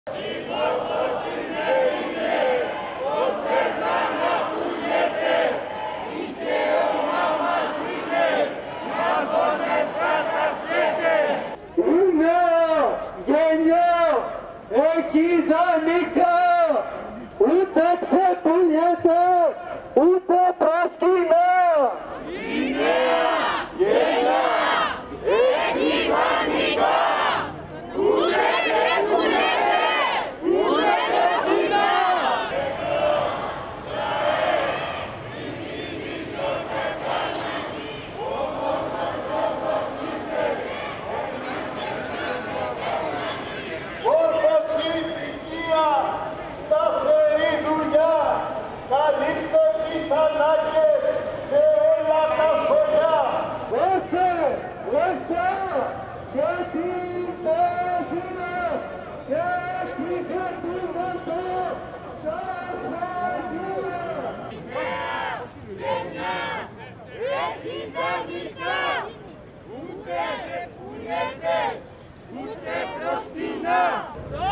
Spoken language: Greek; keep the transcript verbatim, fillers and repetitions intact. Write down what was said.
Έχει ιδανικά, ούτε ξεπουλιέται, ούτε προσκυνά. Η νέα γενιά έχει ιδανικά, ούτε ξεπουλιέται, ούτε προσκυνά. Καλύπτω τις ανάγκες σε όλα τα σχολιά. Δώστε λεφτά για την τέχνη και την κατούβατο σας αγγεία. Η νέα γενιά έχει ιδανικά, ούτε σε πουλιέται, ούτε προσκυνά.